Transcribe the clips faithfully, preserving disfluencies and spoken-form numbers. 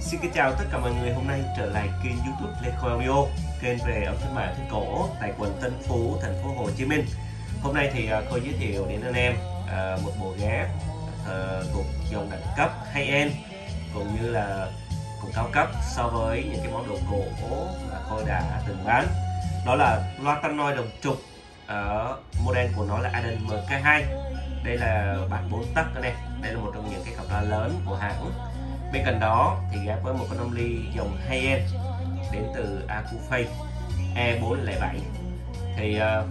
Xin kính chào tất cả mọi người, hôm nay trở lại kênh YouTube Lê Khôi Audio, kênh về ẩm thực mã Thái Cổ tại quận Tân Phú, thành phố Hồ Chí Minh. Hôm nay thì Khôi giới thiệu đến anh em một bộ ghế thuộc dòng đẳng cấp high-end cũng như là cũng cao cấp so với những cái món đồ cổ mà Khôi đã từng bán. Đó là loa Tannoy đồng trục, ở model của nó là Aden M K hai. Đây là bản bốn tấc anh em. Đây là một trong những cái cặp loa lớn của hãng. Bên cạnh đó thì ghép với một con âm ly dòng high-end đến từ Acouphase E bốn không bảy. Thì uh,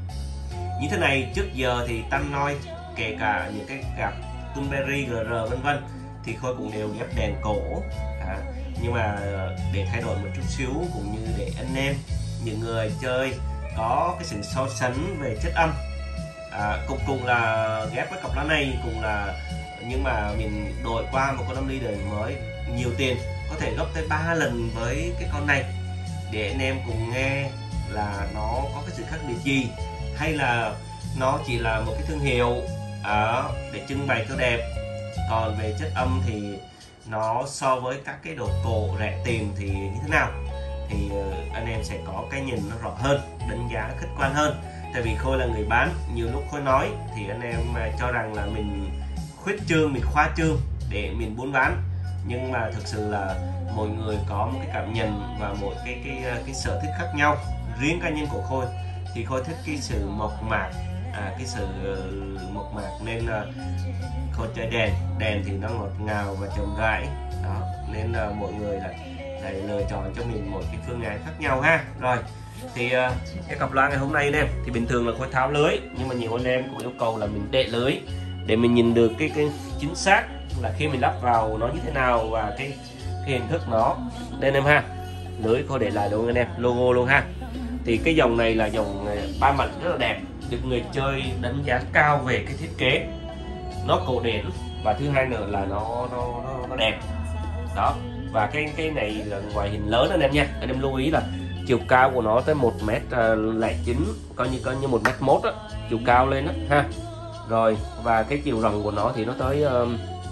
như thế này trước giờ thì Tannoy kể cả những cái cặp Tunberry, giê rờ vân vân thì Khôi cũng đều ghép đèn cổ. À, nhưng mà để thay đổi một chút xíu cũng như để anh em những người chơi có cái sự so sánh về chất âm, à, cùng cùng là ghép với cặp loa này cũng là, nhưng mà mình đổi qua một con âm ly đời mới nhiều tiền, có thể gấp tới ba lần với cái con này, để anh em cùng nghe là nó có cái sự khác biệt gì, hay là nó chỉ là một cái thương hiệu à, để trưng bày cho đẹp. Còn về chất âm thì nó so với các cái đồ cổ rẻ tiền thì như thế nào, thì anh em sẽ có cái nhìn nó rõ hơn, đánh giá khách quan hơn. Tại vì Khôi là người bán, nhiều lúc Khôi nói thì anh em cho rằng là mình khuyết trương, mình khoa trương để mình buôn bán, nhưng mà thực sự là mỗi người có một cái cảm nhận và một cái cái cái sở thích khác nhau. Riêng cá nhân của Khôi thì Khôi thích cái sự mộc mạc, à, cái sự mộc mạc nên là Khôi chơi đèn đèn thì nó ngọt ngào và chậm rãi đó, nên là mọi người là lại lựa chọn cho mình một cái phương án khác nhau ha. Rồi thì uh, cái cặp loa ngày hôm nay em thì bình thường là Khôi tháo lưới, nhưng mà nhiều anh em cũng yêu cầu là mình đệ lưới để mình nhìn được cái, cái chính xác là khi mình lắp vào nó như thế nào và cái, cái hình thức nó. Nên em ha, lưới Khôi để lại luôn anh em, logo luôn ha. Thì cái dòng này là dòng ba mặt rất là đẹp, được người chơi đánh giá cao về cái thiết kế, nó cổ điển và thứ hai nữa là nó nó nó, nó đẹp đó. Và cái cái này là ngoại hình lớn anh em nha, anh em lưu ý là chiều cao của nó tới một mét lẻ chín, coi như coi như một mét mốt á, chiều cao lên đó ha. Rồi và cái chiều rộng của nó thì nó tới uh,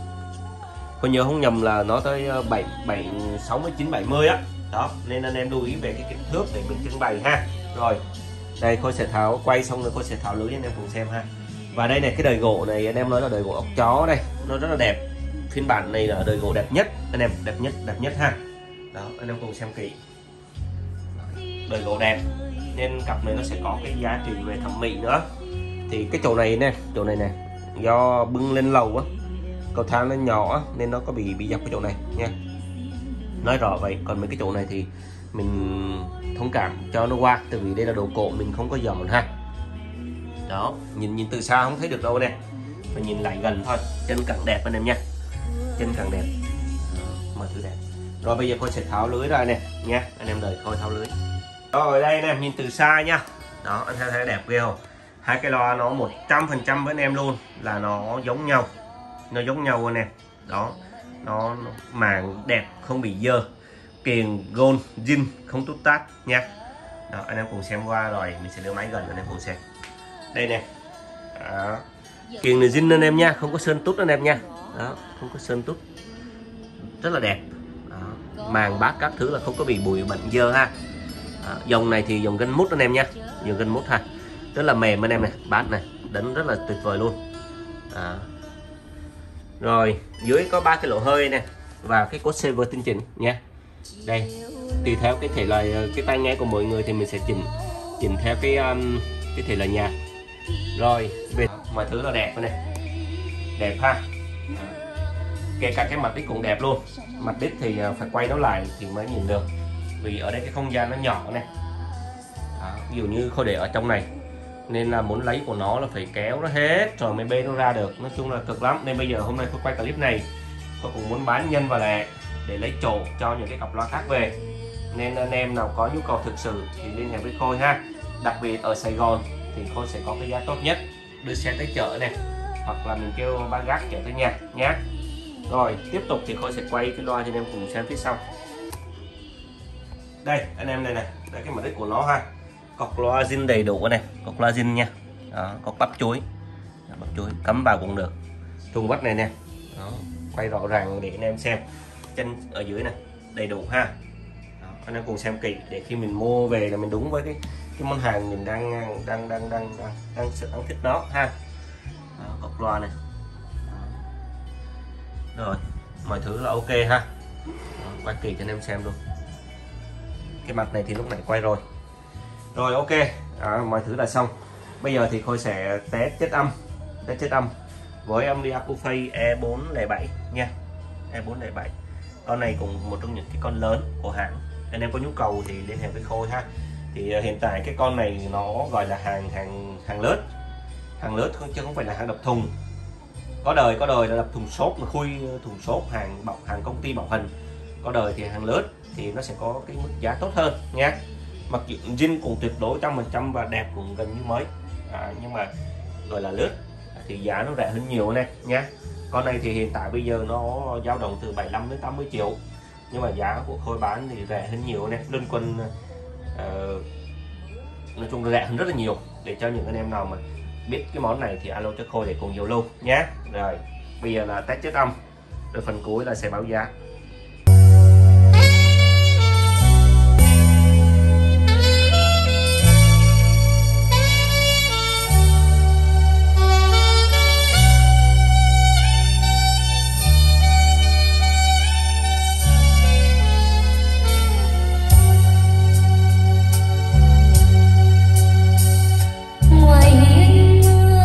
coi nhớ không nhầm là nó tới bảy bảy sáu mươi chín bảy mươi á đó, nên anh em lưu ý về cái kích thước để mình trưng bày ha. Rồi đây Khôi sẽ tháo, quay xong rồi Khôi sẽ tháo lưới anh em cùng xem ha. Và đây này, cái đời gỗ này anh em nói là đời gỗ ốc chó đây, nó rất là đẹp. Phiên bản này là đời gỗ đẹp nhất anh em, đẹp nhất đẹp nhất ha. Đó anh em cùng xem kỹ, đời gỗ đẹp nên cặp này nó sẽ có cái giá trị về thẩm mỹ nữa. Thì cái chỗ này nè, chỗ này nè, do bưng lên lầu á, cầu thang nó nhỏ á, nên nó có bị bị dập cái chỗ này nha, nói rõ vậy. Còn mấy cái chỗ này thì mình thông cảm cho nó qua, tại vì đây là đồ cổ mình không có dọn ha. Đó, nhìn nhìn từ xa không thấy được đâu nè, mà nhìn lại gần thôi. Chân càng đẹp anh em nha, chân càng đẹp, mọi thứ đẹp. Rồi bây giờ Khôi sẽ tháo lưới ra nè nha, anh em đợi Khôi tháo lưới. Rồi đây anh em nhìn từ xa nha, đó anh thấy, thấy đẹp ghê không? Hai cái loa nó một trăm phần trăm với anh em luôn, là nó giống nhau, nó giống nhau anh em. Đó, nó, nó màng đẹp, không bị dơ, kiềng gold zin, không tút tát nha. Đó anh em cùng xem qua rồi mình sẽ đưa máy gần anh em cùng xem. Đây nè, đó, kiềng này zin anh em nha, không có sơn tút anh em nha. Đó, không có sơn tút, rất là đẹp. Đó, màng bát các thứ là không có bị bụi bẩn dơ ha. Đó, dòng này thì dòng gân mút anh em nha, dòng gân mút ha, rất là mềm anh em này, bát này đánh rất là tuyệt vời luôn. Đó. Rồi dưới có ba cái lỗ hơi nè và cái cốt saver tinh chỉnh nha. Đây tùy theo cái thể loại cái tai nghe của mọi người thì mình sẽ chỉnh chỉnh theo cái um, cái thể loại nhạc. Rồi về mọi thứ là đẹp này, đẹp ha. Đó. Kể cả cái mặt đít cũng đẹp luôn, mặt đít thì phải quay nó lại thì mới nhìn được, vì ở đây cái không gian nó nhỏ này. Đó, ví dụ như Khôi để ở trong này nên là muốn lấy của nó là phải kéo nó hết rồi mới bê nó ra được, nói chung là cực lắm. Nên bây giờ hôm nay Khôi quay clip này, Khôi cũng muốn bán nhân và lẻ để lấy chỗ cho những cái cặp loa khác về, nên anh em nào có nhu cầu thực sự thì liên hệ với Khôi ha. Đặc biệt ở Sài Gòn thì Khôi sẽ có cái giá tốt nhất, đưa xe tới chợ này, hoặc là mình kêu ba gác chở tới nhà nhé. Rồi tiếp tục thì Khôi sẽ quay cái loa cho anh em cùng xem phía sau. Đây anh em này này, đây cái mặt đích của nó ha, cọc loa zin đầy đủ này, cọc loa zin nha. Đó, cọc bắp chuối, bắp chuối cắm vào cũng được. Thùng vắt này nè, đó, quay rõ ràng để anh em xem. chân ở dưới này đầy đủ ha. Đó, anh em cùng xem kỹ để khi mình mua về là mình đúng với cái cái món hàng mình đang đang đang đang đang đang, đang, đang thích nó ha. Đó, cọc loa này. Đó. Rồi mọi thứ là ok ha. Đó, quay kỹ cho anh em xem luôn. Cái mặt này thì lúc nãy quay rồi. Rồi ok, à, mọi thứ là xong. Bây giờ thì Khôi sẽ test chất âm, test chất âm với âm đi Acouphase E bốn không bảy nha. E bốn không bảy. Con này cũng một trong những cái con lớn của hãng. Anh em có nhu cầu thì liên hệ với Khôi ha. Thì uh, hiện tại cái con này nó gọi là hàng hàng hàng lớn, hàng lớn chứ không phải là hàng đập thùng. Có đời có đời là đập thùng xốp, mà khui thùng xốp, hàng bọc, hàng công ty bảo hành. Có đời thì hàng lớn thì nó sẽ có cái mức giá tốt hơn nha. Mặc dù zin cũng tuyệt đối trăm phần trăm và đẹp cũng gần như mới, à, nhưng mà gọi là lướt thì giá nó rẻ hơn nhiều này nhá. Con này thì hiện tại bây giờ nó dao động từ bảy mươi lăm đến tám mươi triệu, nhưng mà giá của Khôi bán thì rẻ hơn nhiều này, đơn quân uh, nói chung là rẻ hơn rất là nhiều. Để cho những anh em nào mà biết cái món này thì alo cho Khôi để cùng giao lưu nhé. Rồi bây giờ là test chất âm, rồi phần cuối là sẽ báo giá.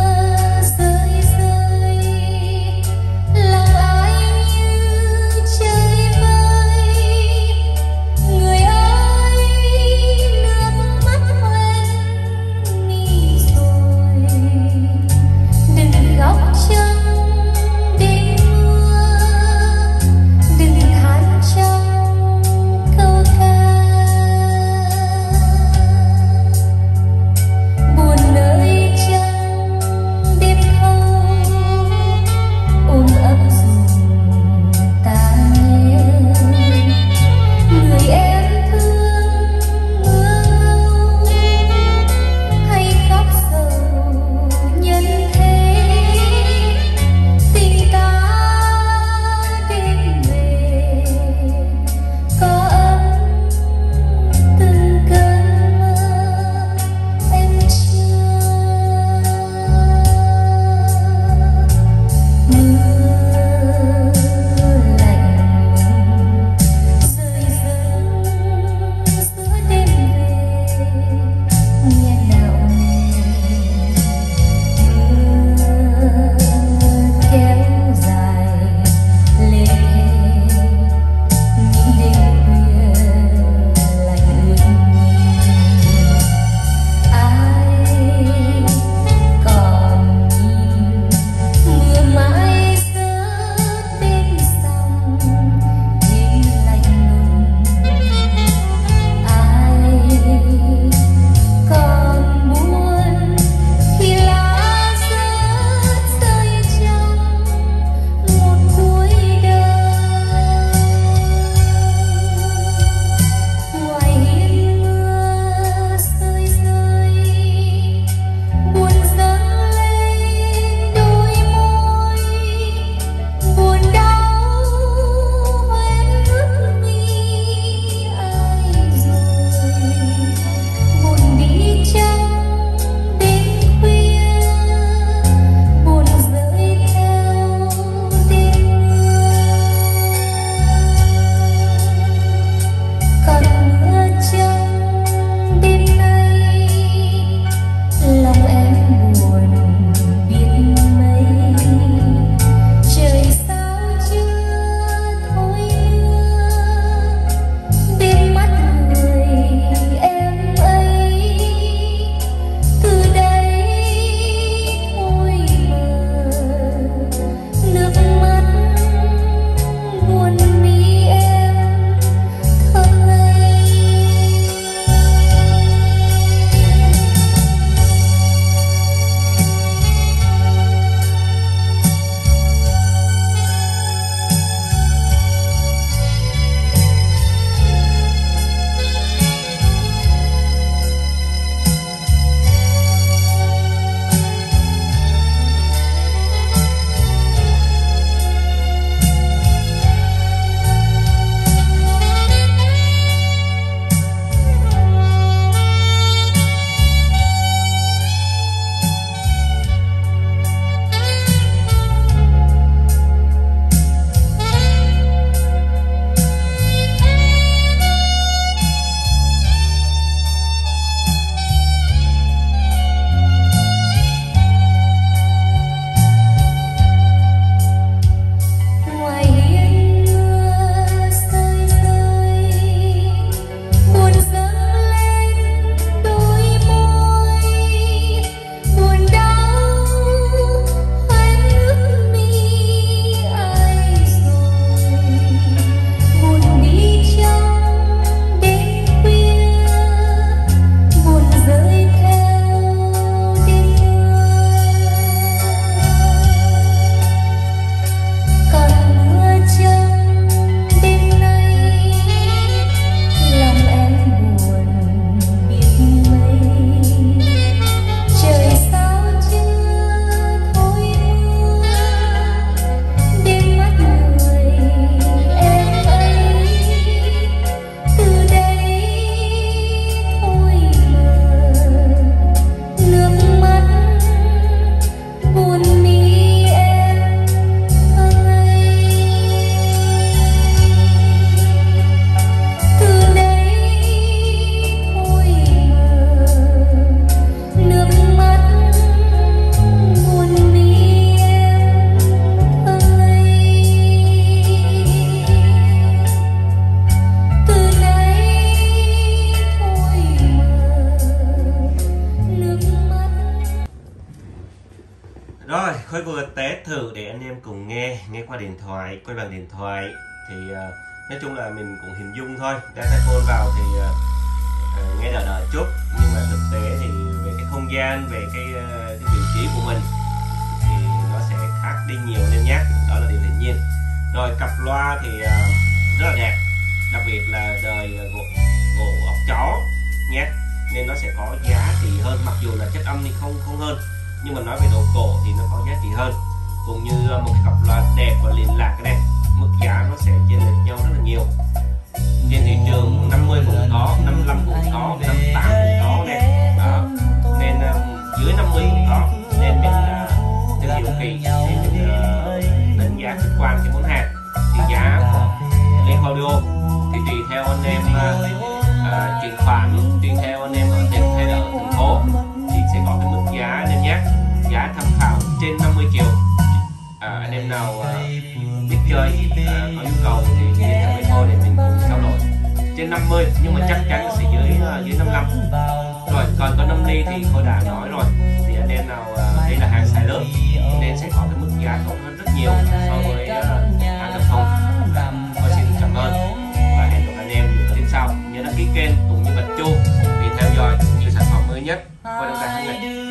Trời thử để anh em cùng nghe nghe qua điện thoại, quay bằng điện thoại thì uh, nói chung là mình cũng hình dung thôi, ra tai phone vào thì uh, uh, nghe đỡ đỡ chút, nhưng mà thực tế thì về cái không gian, về cái, uh, cái vị trí của mình thì nó sẽ khác đi nhiều nên nhé, đó là điều hiển nhiên. Rồi cặp loa thì uh, rất là đẹp, đặc biệt là đời gỗ, gỗ ốc chó nhé, nên nó sẽ có giá trị hơn, mặc dù là chất âm thì không không hơn, nhưng mà nói về đồ cổ thì nó có giá trị hơn. Cũng như một cái cặp loa đẹp và liền lạc cái đẹp, mức giá nó sẽ chênh lệch nhau rất là nhiều. Trên thị trường năm mươi cũng có, năm mươi lăm cũng có, năm mươi tám cũng có nè, đó. Nên uh, dưới năm mươi cũng có, nên mình uh, tìm hiểu kỹ thì mình uh, đánh giá khách quan cái món hàng. Thì giá của Lê Audio thì tùy theo anh em uh, uh, chuyển khoản, tùy theo anh em ở tỉnh hay là ở thành phố thì sẽ có cái mức giá nên nhé. Giá tham khảo trên năm mươi triệu. À, anh em nào uh, biết chơi, uh, có nhu cầu thì liên hệ với tôi để mình cùng trao đổi. Trên năm mươi nhưng mà chắc chắn là sẽ dưới uh, dưới năm mươi lăm. Rồi còn có năm ly thì tôi đã nói rồi, thì anh em nào uh, đây là hàng xài lớn nên sẽ có cái mức giá tốt hơn rất nhiều so với uh, hàng nhập khẩu. Tôi xin cảm ơn và hẹn gặp anh em những clip sau. Nhớ đăng ký kênh cũng như bật chuông để theo dõi những sản phẩm mới nhất qua đăng tải hàng ngày.